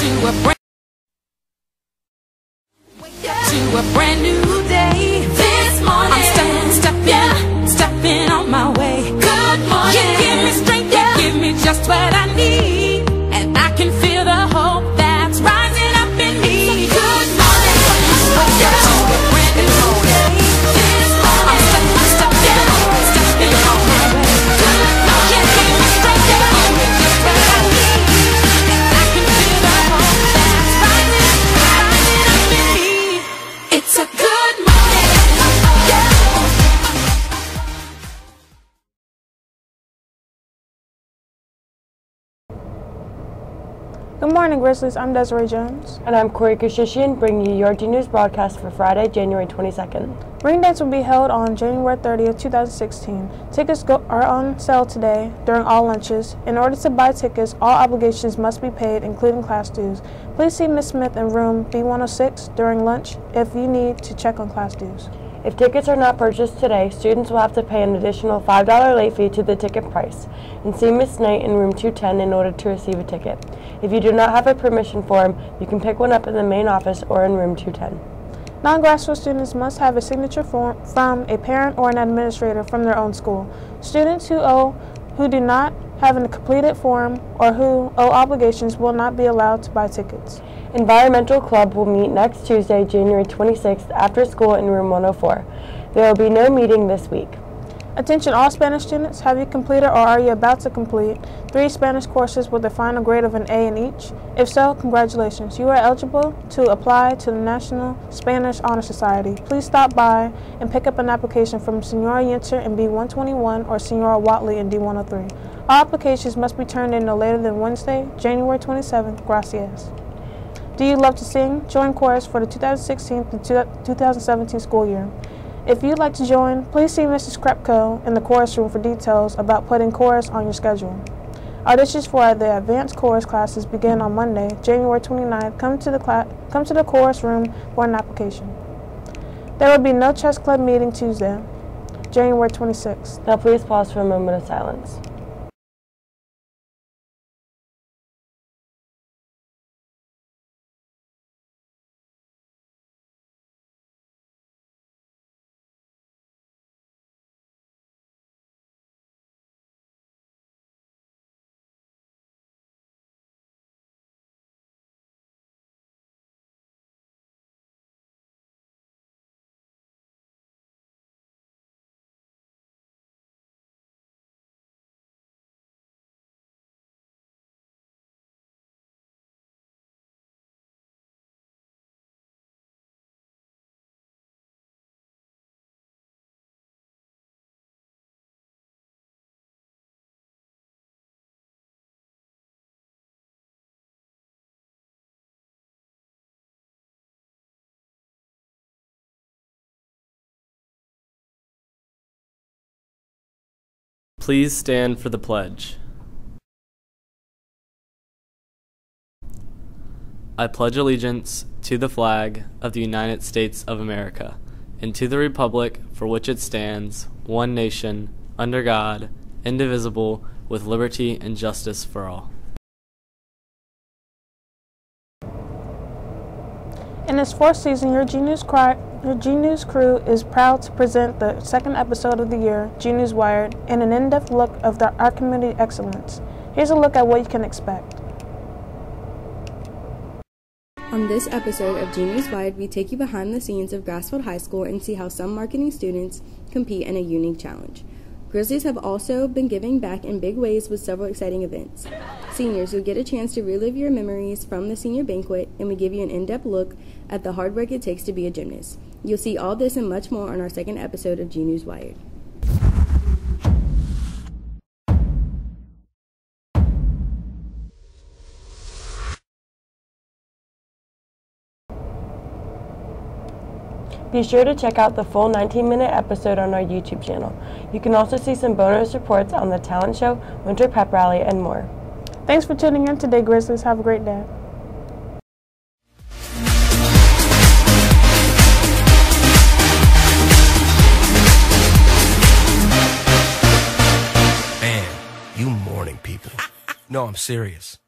To a brand new day. This morning I'm stepping on my way. Good morning. You give me strength, you give me just what I need, and I can feel the hope that's rising up in me. Good morning. To a brand new day. This morning I'm stepping on my way. Good morning. You give me strength, you give me just what I need, and I can feel the hope that's rising up in me. It's a good morning. Good morning, Grizzlies. I'm Desiree Jones. And I'm Corey Kashishian, bringing you your G-News broadcast for Friday, January 22nd. Ring dates will be held on January 30th, 2016. Tickets are on sale today during all lunches. In order to buy tickets, all obligations must be paid, including class dues. Please see Ms. Smith in room B106 during lunch if you need to check on class dues. If tickets are not purchased today, students will have to pay an additional $5 late fee to the ticket price, and see Ms. Knight in room 210 in order to receive a ticket. If you do not have a permission form, you can pick one up in the main office or in room 210. Non-Grassville students must have a signature form from a parent or an administrator from their own school. Students who do not have a completed form or who owe obligations will not be allowed to buy tickets. Environmental Club will meet next Tuesday, January 26th, after school in room 104. There will be no meeting this week. Attention all Spanish students, have you completed or are you about to complete 3 Spanish courses with a final grade of an A in each? If so, congratulations. You are eligible to apply to the National Spanish Honor Society. Please stop by and pick up an application from Senora Yentzer in B121 or Senora Watley in D103. All applications must be turned in no later than Wednesday, January 27th. Gracias. Do you love to sing? Join chorus for the 2016 to 2017 school year. If you'd like to join, please see Mrs. Krepko in the chorus room for details about putting chorus on your schedule. Auditions for the advanced chorus classes begin on Monday, January 29th. Come to the chorus room for an application. There will be no chess club meeting Tuesday, January 26th. Now please pause for a moment of silence. Please stand for the pledge. I pledge allegiance to the flag of the United States of America and to the republic for which it stands, one nation, under God, indivisible, with liberty and justice for all. In its 4th season, your G-News crew is proud to present the 2nd episode of the year, G-News Wired, and an in-depth look of our community excellence. Here's a look at what you can expect. On this episode of G-News Wired, we take you behind the scenes of Grassfield High School and see how some marketing students compete in a unique challenge. Grizzlies have also been giving back in big ways with several exciting events. Seniors, you'll get a chance to relive your memories from the senior banquet, and we give you an in-depth look at the hard work it takes to be a gymnast. You'll see all this and much more on our 2nd episode of G-News Wired. Be sure to check out the full 19-minute episode on our YouTube channel. You can also see some bonus reports on the talent show, winter pep rally, and more. Thanks for tuning in today, Grizzlies. Have a great day. Man, you morning people. No, I'm serious.